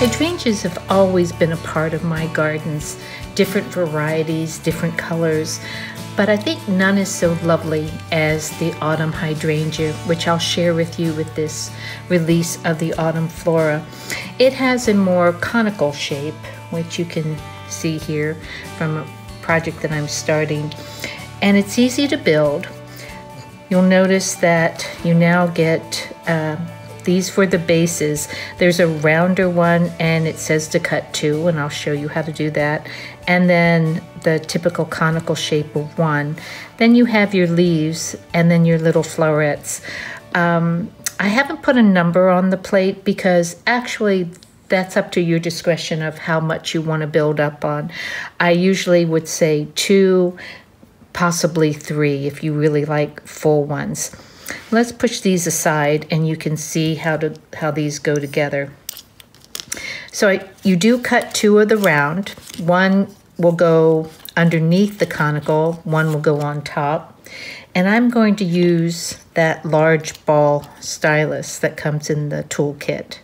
Hydrangeas have always been a part of my gardens, different varieties, different colors, but I think none is so lovely as the autumn hydrangea, which I'll share with you with this release of the Autumn Flora. It has a more conical shape, which you can see here from a project that I'm starting, and it's easy to build. You'll notice that you now get these for the bases. There's a rounder one and it says to cut 2, and I'll show you how to do that. And then the typical conical shape of 1. Then you have your leaves and then your little florets. I haven't put a number on the plate because actually that's up to your discretion of how much you want to build up on. I usually would say 2, possibly 3 if you really like full ones. Let's push these aside and you can see how these go together. So you do cut 2 of the round. 1 will go underneath the conical, 1 will go on top. And I'm going to use that large ball stylus that comes in the toolkit.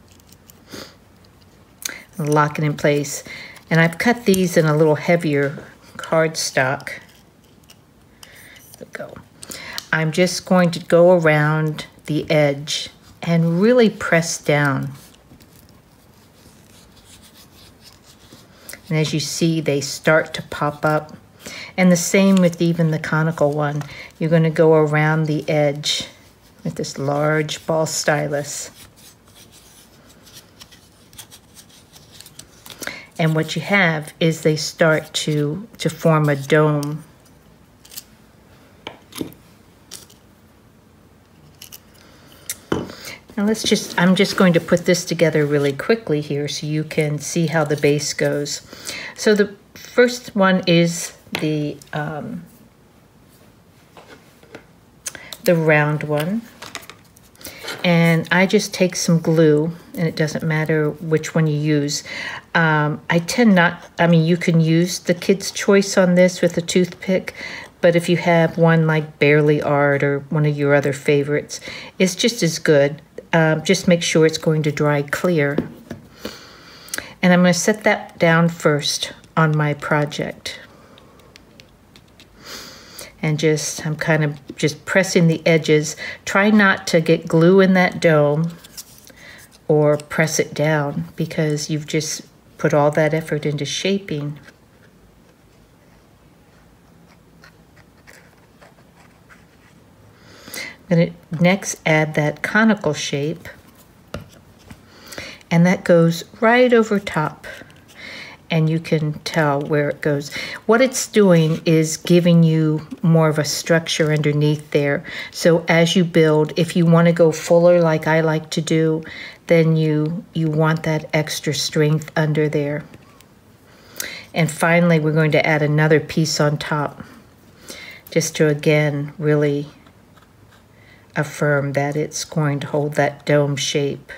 Lock it in place. And I've cut these in a little heavier cardstock. There we go. I'm just going to go around the edge and really press down. And as you see, they start to pop up. And the same with even the conical one. You're going to go around the edge with this large ball stylus. And what you have is they start to form a dome. Now I'm just going to put this together really quickly here so you can see how the base goes. So the first one is the round one. And I just take some glue, and it doesn't matter which one you use. I tend not, you can use the Kids' Choice on this with a toothpick, but if you have one like Bearly Art or one of your other favorites, it's just as good. Just make sure it's going to dry clear. And I'm going to set that down first on my project. And I'm kind of just pressing the edges. Try not to get glue in that dome or press it down because you've just put all that effort into shaping. I'm going to next add that conical shape, and that goes right over top, and you can tell where it goes. What it's doing is giving you more of a structure underneath there. So as you build, if you want to go fuller like I like to do, then you want that extra strength under there. And finally, we're going to add another piece on top just to, again, really affirm that it's going to hold that dome shape.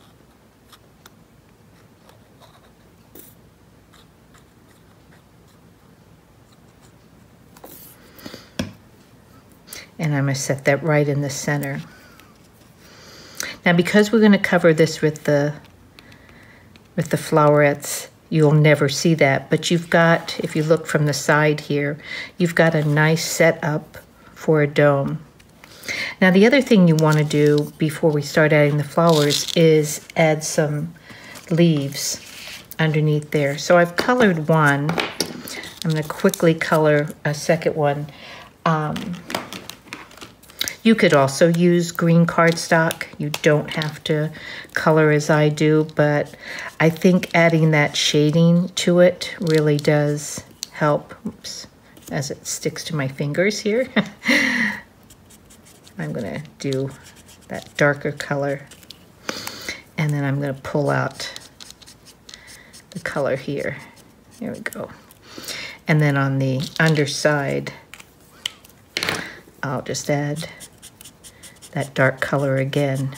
And I'm going to set that right in the center. Now, because we're going to cover this with the flowerets, you'll never see that. But you've got, if you look from the side here, you've got a nice setup for a dome. Now, the other thing you want to do before we start adding the flowers is add some leaves underneath there. So I've colored one. I'm going to quickly color a second one. You could also use green cardstock. You don't have to color as I do, but I think adding that shading to it really does help. Oops, as it sticks to my fingers here. I'm going to do that darker color, and then I'm going to pull out the color here. There we go. And then on the underside, I'll just add that dark color again.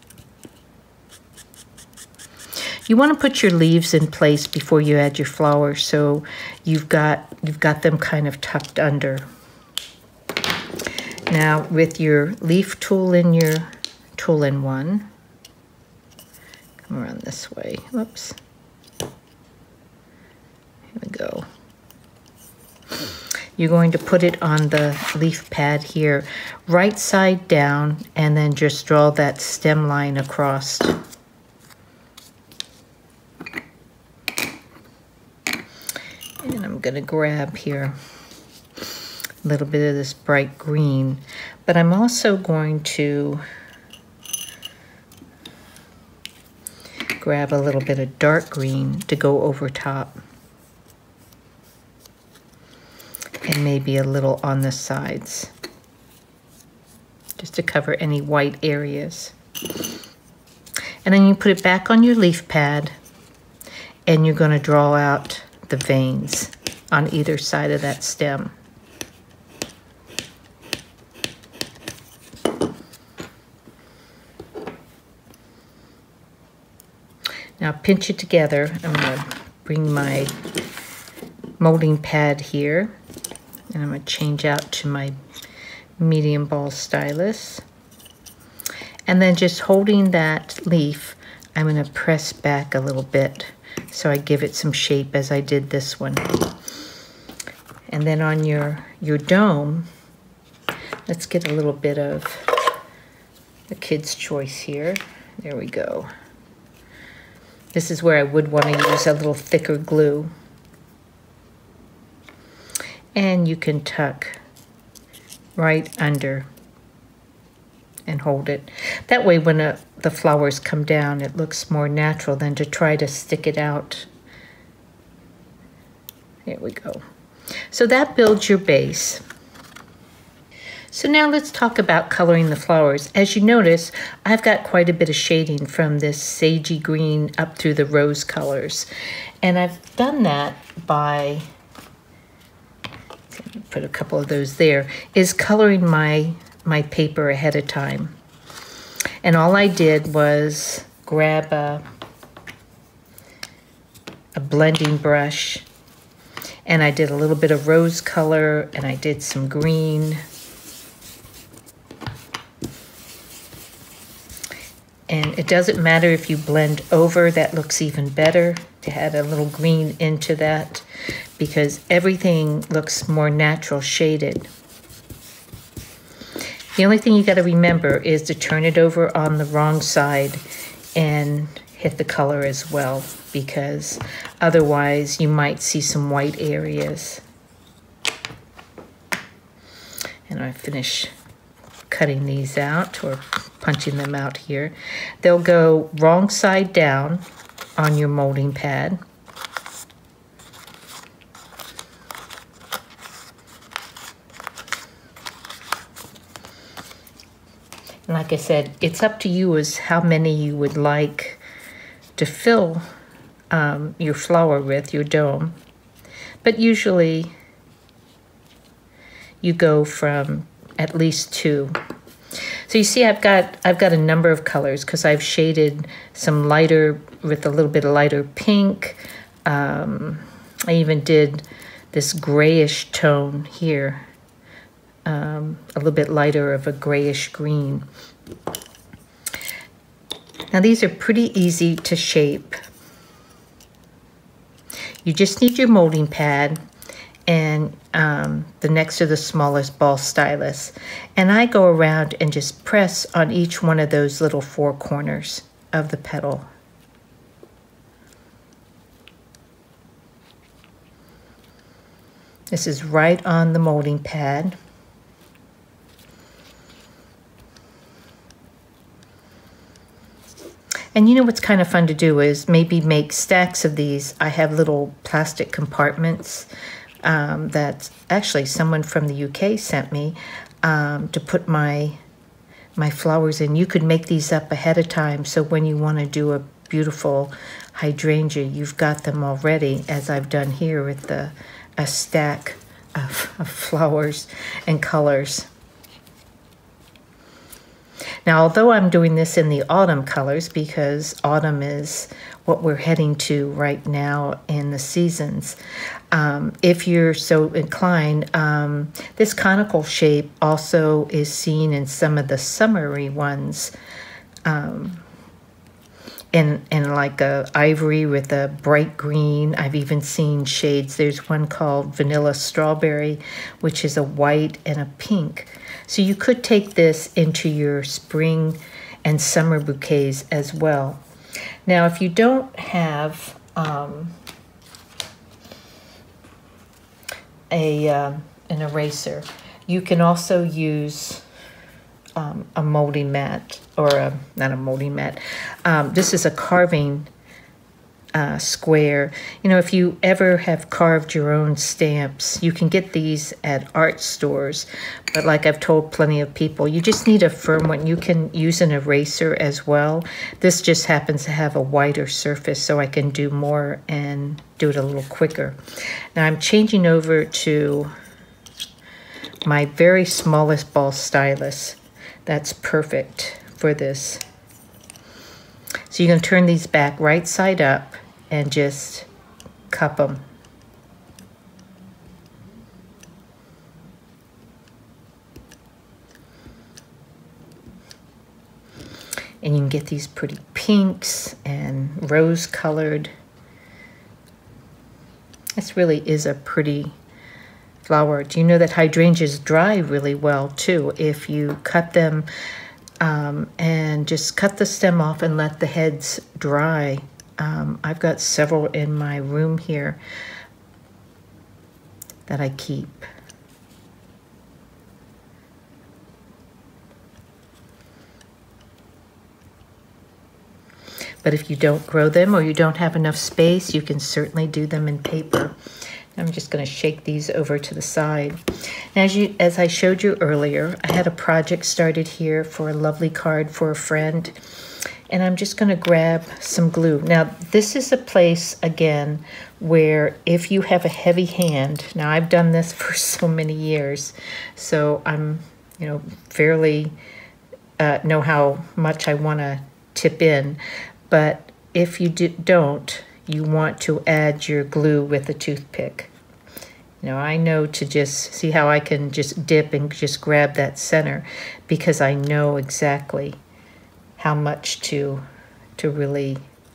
You want to put your leaves in place before you add your flowers, so you've got them kind of tucked under. Now, with your leaf tool in your tool-in one, Run this way. Whoops. Here we go. You're going to put it on the leaf pad here, right side down, and then just draw that stem line across. And I'm going to grab here a little bit of this bright green, but I'm also going to grab a little bit of dark green to go over top. And maybe a little on the sides, just to cover any white areas. And then you put it back on your leaf pad, and you're going to draw out the veins on either side of that stem. Now pinch it together. I'm going to bring my molding pad here, and I'm going to change out to my medium ball stylus. And then just holding that leaf, I'm going to press back a little bit so I give it some shape as I did this one. And then on your dome, let's get a little bit of the Kids' Choice here. There we go. This is where I would want to use a little thicker glue. And you can tuck right under and hold it. That way when the flowers come down, it looks more natural than to try to stick it out. There we go. So that builds your base. So now let's talk about coloring the flowers. As you notice, I've got quite a bit of shading from this sagey green up through the rose colors. And I've done that by, put a couple of those there, is coloring my paper ahead of time. And all I did was grab a blending brush, and I did a little bit of rose color, and I did some green. And it doesn't matter if you blend over, that looks even better to add a little green into that, because everything looks more natural shaded. The only thing you got to remember is to turn it over on the wrong side and hit the color as well, because otherwise you might see some white areas. And I finish cutting these out or punching them out here. They'll go wrong side down on your molding pad. And like I said, it's up to you as how many you would like to fill your flower with, your dome. But usually you go from at least 2. So you see I've got a number of colors because I've shaded some lighter with a little bit of lighter pink. I even did this grayish tone here, a little bit lighter of a grayish green. Now these are pretty easy to shape. You just need your molding pad and the next to the smallest ball stylus. And I go around and just press on each one of those little 4 corners of the petal. This is right on the molding pad. And you know what's kind of fun to do is maybe make stacks of these. I have little plastic compartments that actually someone from the UK sent me to put my flowers in. You could make these up ahead of time, so when you want to do a beautiful hydrangea, you've got them already, as I've done here with a stack of flowers and colors. Now, although I'm doing this in the autumn colors, because autumn is what we're heading to right now in the seasons, if you're so inclined, this conical shape also is seen in some of the summery ones. in like a ivory with a bright green. I've even seen shades. There's one called Vanilla Strawberry, which is a white and a pink. So you could take this into your spring and summer bouquets as well. Now, if you don't have an eraser, you can also use a molding mat, or not a molding mat. This is a carving square. You know, if you ever have carved your own stamps, you can get these at art stores. But like I've told plenty of people, you just need a firm one. You can use an eraser as well. This just happens to have a wider surface, so I can do more and do it a little quicker. Now I'm changing over to my very smallest ball stylus. That's perfect for this. So you're going to turn these back right side up and just cup them. And you can get these pretty pinks and rose colored. This really is a pretty flower. Do you know that hydrangeas dry really well too? If you cut them and just cut the stem off and let the heads dry. I've got several in my room here that I keep. But if you don't grow them or you don't have enough space, you can certainly do them in paper. I'm just going to shake these over to the side. Now, as I showed you earlier, I had a project started here for a lovely card for a friend, and I'm just going to grab some glue. Now, this is a place, again, where if you have a heavy hand, now I've done this for so many years, so I'm, fairly know how much I want to tip in, but if you don't, you want to add your glue with a toothpick. I know to just see how I can just dip and just grab that center, because I know exactly how much to really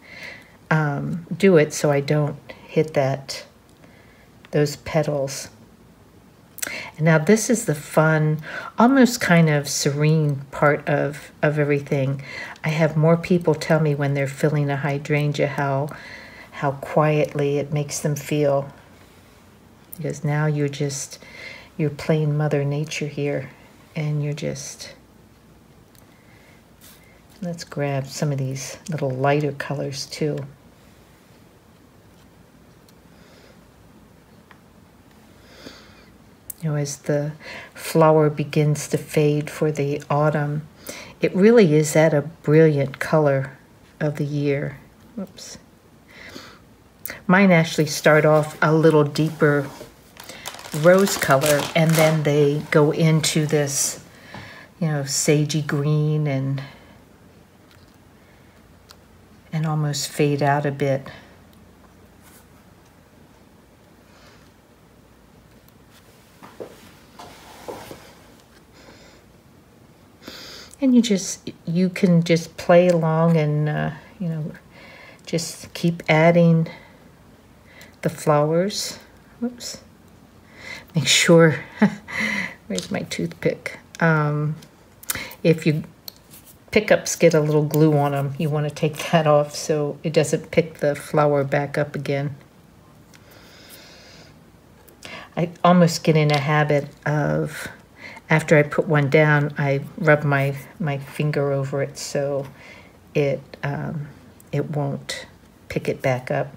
do it so I don't hit those petals. And now this is the fun, almost kind of serene part of everything. I have more people tell me when they're filling a hydrangea how quietly it makes them feel. Because now you're playing Mother Nature here, and let's grab some of these little lighter colors too. As the flower begins to fade for the autumn, it really is that a brilliant color of the year. Whoops. Mine actually start off a little deeper rose color, and then they go into this, sagey green and almost fade out a bit. And you can just play along and, just keep adding the flowers. Whoops. Make sure, where's my toothpick? If you pickups get a little glue on them, you want to take that off so it doesn't pick the flower back up again. I almost get in a habit of, after I put one down, I rub my finger over it so it won't pick it back up.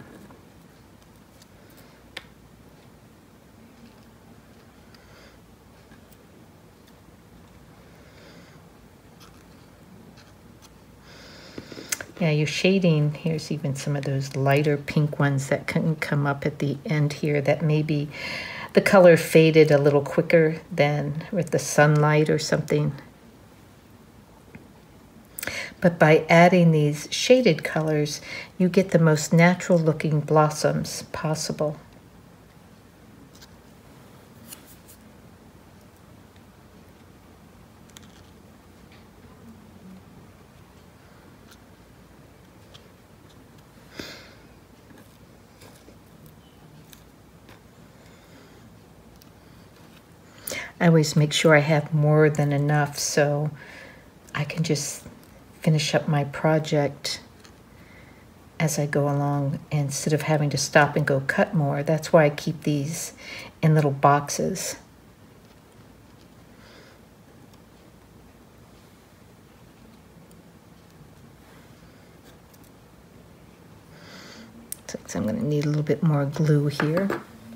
Yeah, your shading, here's even some of those lighter pink ones that can come up at the end here that maybe the color faded a little quicker than with the sunlight or something. But by adding these shaded colors, you get the most natural looking blossoms possible. I always make sure I have more than enough so I can just finish up my project as I go along instead of having to stop and go cut more. That's why I keep these in little boxes. So I'm going to need a little bit more glue here.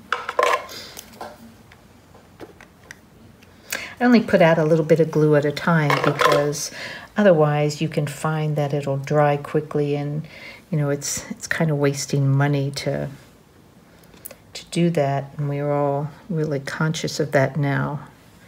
I only put out a little bit of glue at a time because otherwise you can find that it'll dry quickly, and you know it's kind of wasting money to do that, and we're all really conscious of that now.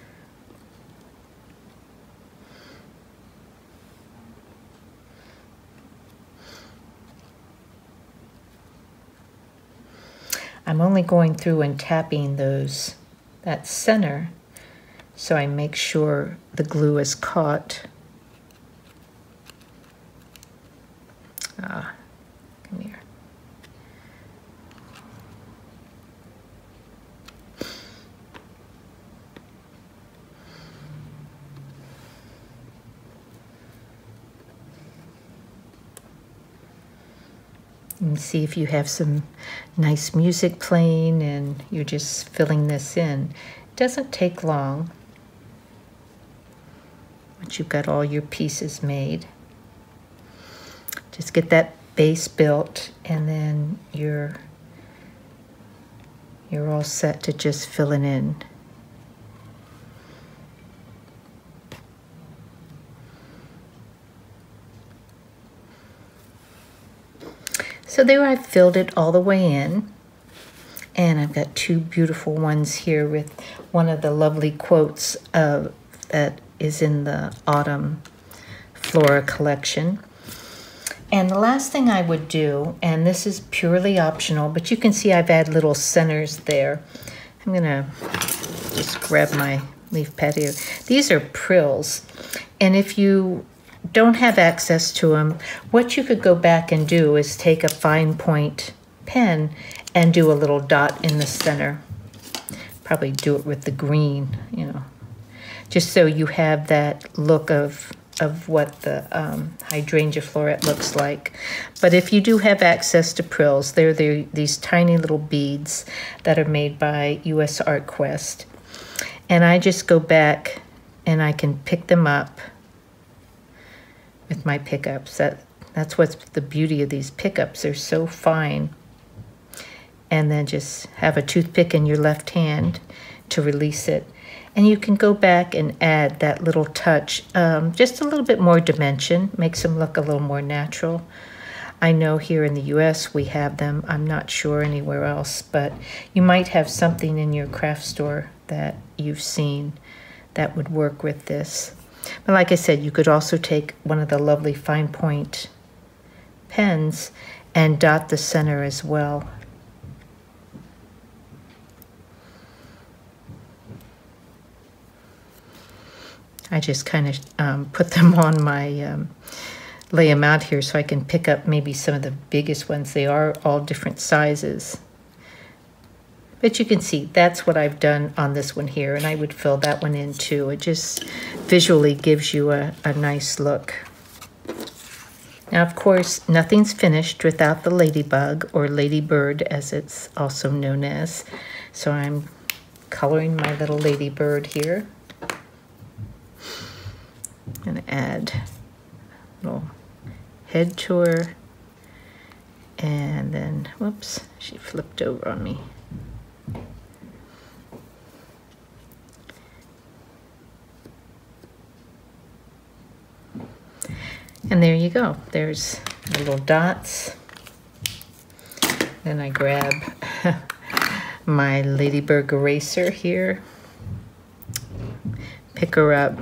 I'm only going through and tapping that center so I make sure the glue is caught. Come here. And see if you have some nice music playing and you're just filling this in. It doesn't take long once you've got all your pieces made. Just get that base built, and then you're all set to just fill it in. So there I've filled it all the way in, and I've got two beautiful ones here with one of the lovely quotes that is in the Autumn Flora collection. And the last thing I would do, and this is purely optional, but you can see I've added little centers there. I'm gonna just grab my leaf pad here. These are prills, and if you don't have access to them, what you could go back and do is take a fine point pen and do a little dot in the center. Probably do it with the green, you know, just so you have that look of what the hydrangea floret looks like. But if you do have access to prills, they're these tiny little beads that are made by US Art Quest. And I just go back and I can pick them up with my pickups. That's what's the beauty of these pickups. They're so fine. And then just have a toothpick in your left hand to release it. And you can go back and add that little touch, just a little bit more dimension, makes them look a little more natural. I know here in the US we have them. I'm not sure anywhere else, but you might have something in your craft store that you've seen that would work with this. But like I said, you could also take one of the lovely fine point pens and dot the center as well. I just kind of put them on my, lay them out here so I can pick up maybe some of the biggest ones. They are all different sizes. But you can see that's what I've done on this one here, and I would fill that one in too. It just visually gives you a nice look. Now, of course, nothing's finished without the ladybug, or ladybird as it's also known as. So I'm coloring my little ladybird here. I'm going to add a little head to her, and then, whoops, she flipped over on me. And there you go. There's the little dots. Then I grab my ladybird eraser here, pick her up,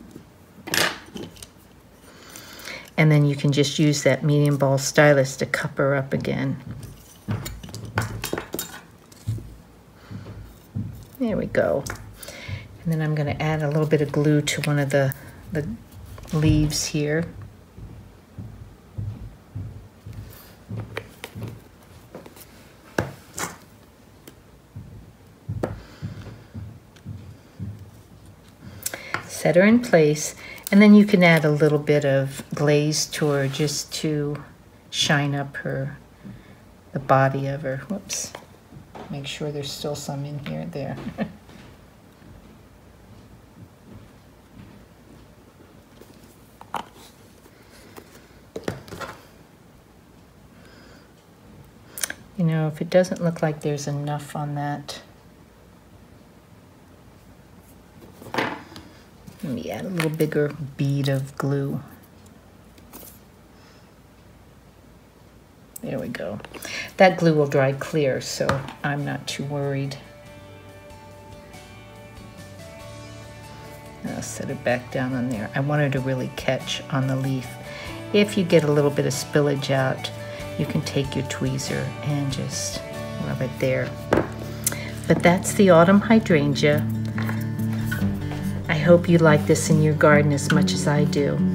and then you can just use that medium ball stylus to cup her up again. There we go. And then I'm going to add a little bit of glue to one of the leaves here. Set her in place, and then you can add a little bit of glaze to her just to shine up the body of her. Whoops. Make sure there's still some in here. There. You know, if it doesn't look like there's enough on that, let me add a little bigger bead of glue. There we go. That glue will dry clear, so I'm not too worried. I'll set it back down on there. I want her to really catch on the leaf. If you get a little bit of spillage out, you can take your tweezer and just rub it there. But that's the autumn hydrangea. I hope you like this in your garden as much as I do.